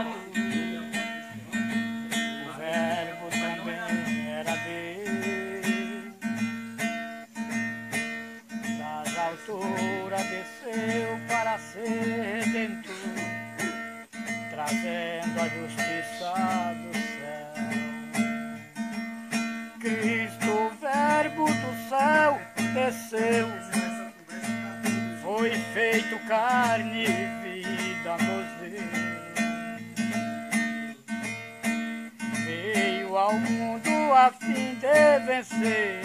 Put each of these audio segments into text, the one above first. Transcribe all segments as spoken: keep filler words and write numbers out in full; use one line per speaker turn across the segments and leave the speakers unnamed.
passado, o verbo também era Deus. Das alturas desceu para ser redentor, trazendo a justiça do céu. Cristo, o verbo do céu, desceu, foi feito carne e vida nos deu. Veio ao mundo a fim de vencer,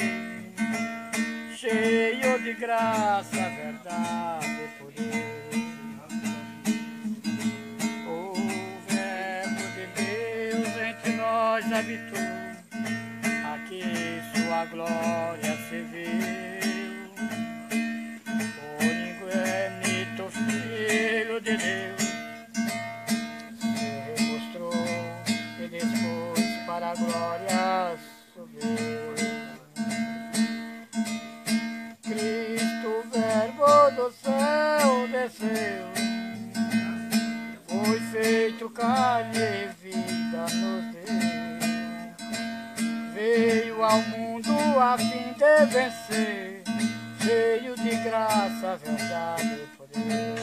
cheio de graça, verdade e poder. O verbo de Deus entre nós habitou, aqui sua glória se viu. O unigênito Filho de Deus se mostrou e depois para a glória subiu. Cristo, verbo do céu, desceu, foi feito carne e vida nos deu. Veio ao mundo a fim de vencer, cheio de graça, verdade e poder.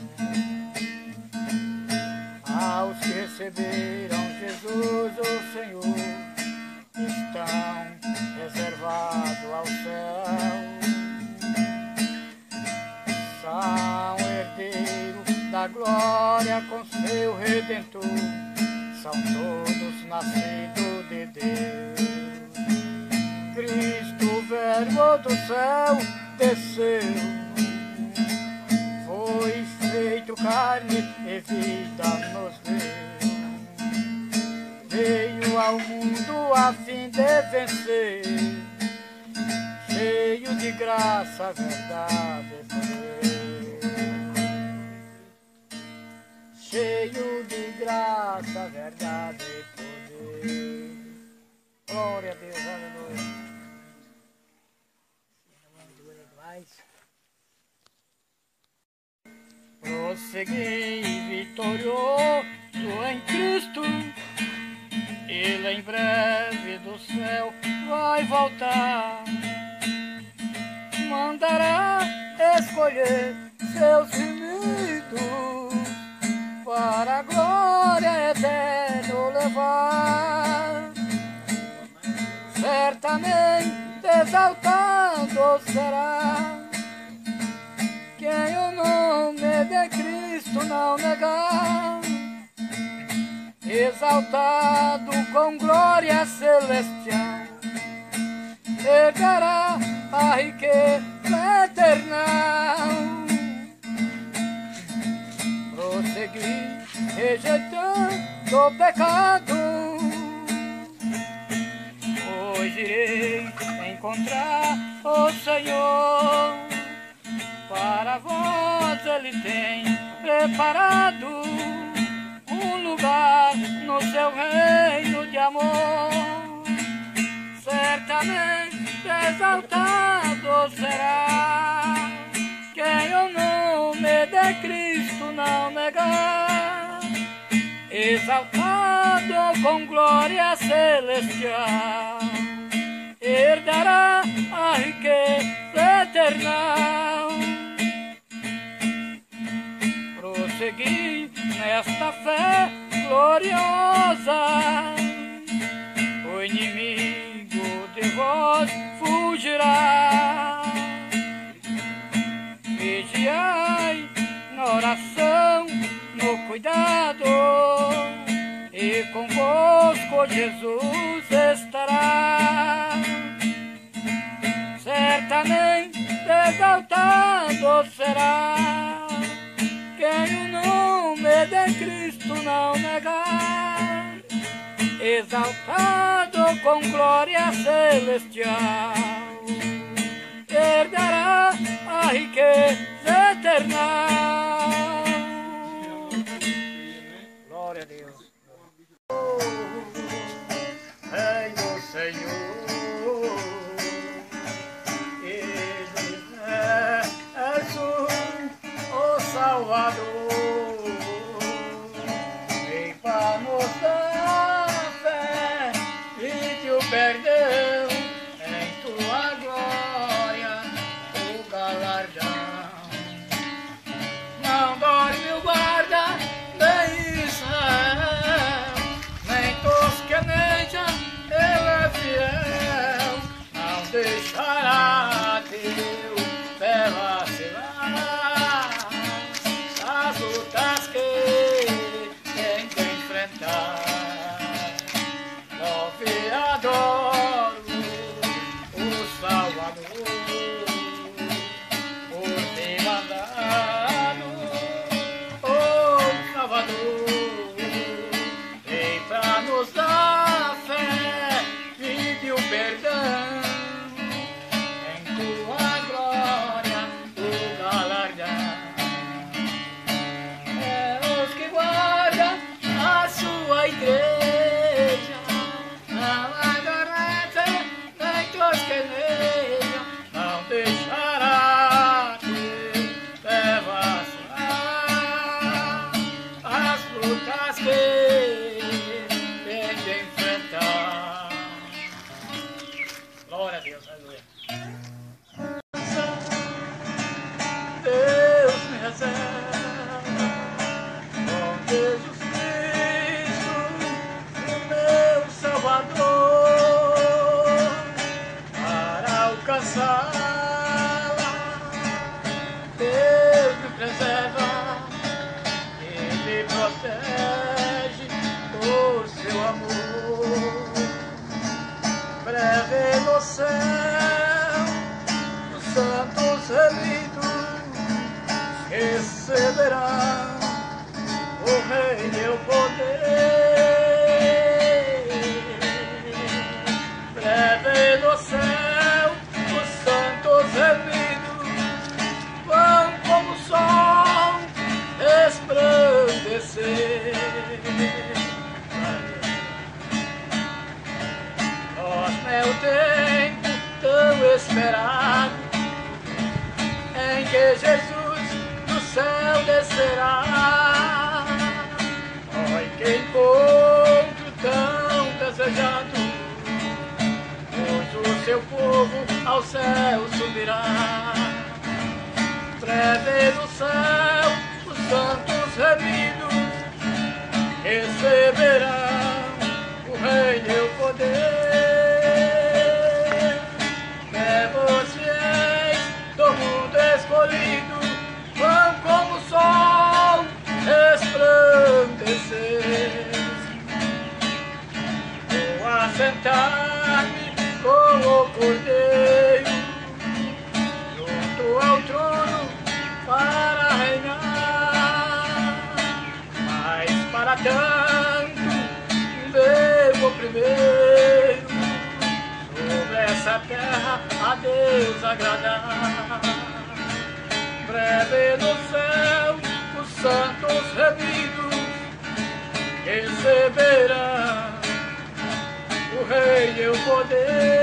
Aos que receberam Jesus, o Senhor, estão reservados ao céu. São herdeiros da glória com seu Redentor, são todos nascidos de Deus. Cristo, o verbo do céu, desceu, foi feito carne e vida nos deu. Veio ao mundo a fim de vencer, cheio de graça, verdade e poder. Cheio de graça, verdade e poder. Glória a Deus, aleluia. Prossegui vitorioso em Cristo, Ele em breve do céu vai voltar. Mandará escolher seus remidos para a glória eterna levar. Certamente exaltado será quem o nome de Cristo não negar. Exaltado com glória celestial, herdará a riqueza eternal. Prossegui rejeitando o pecado, hoje irei encontrar o Senhor. Para vós Ele tem preparado um lugar no seu reino de amor. Certamente exaltado será quem o nome de Cristo não negar. Exaltado com glória celestial, herdará a riqueza eternal. Prossegui nesta fé gloriosa, o inimigo de vós fugirá. Vigiai na oração, no cuidado, e convosco Jesus estará. Certamente exaltado será quem o nome de Cristo não negar. Exaltado com glória celestial, herdará a riqueza eterna. Glória a Deus. Rei do Senhor, Ele é Jesus, o Salvador. Vem perdão, em tua glória o galardão. Não dorme o guarda de Israel, nem tosqueneja, ele é fiel, não deixará teu pé vacilar as lutas que tem que enfrentar. Louve, adoro o Salvador por ter mandado, oh Salvador, vem pra nos dar fé, vida e o perdão, em tua glória o galardão. É os que guardam a sua igreja, não adormece nem tosqueneja, não deixará teu pé vacilar as lutas que tem de enfrentar. Glória a Deus, aleluia. Deus me reserva com Jesus Cristo, o meu Salvador, para alcançá-la. Deus me preserva e me protege por seu amor. Breve no céu, os santos remidos receberão o reino e o poder. Breve no céu, os santos remidos vão como o sol resplandecer. Nós, meu tempo tão esperado, em que Jesus do céu descerá. Oi, que encontro tão desejado, pois o seu povo ao céu subirá. Breve no céu, os santos remidos receberão o reino e o poder. Servos fiéis do mundo escolhido vão como o sol resplandecer. Vou assentar-me com o Cordeiro junto ao trono para reinar. Mas para tanto devo primeiro sobre essa terra a Deus agradar. Breve no céu, os santos remidos receberão o reino e o poder.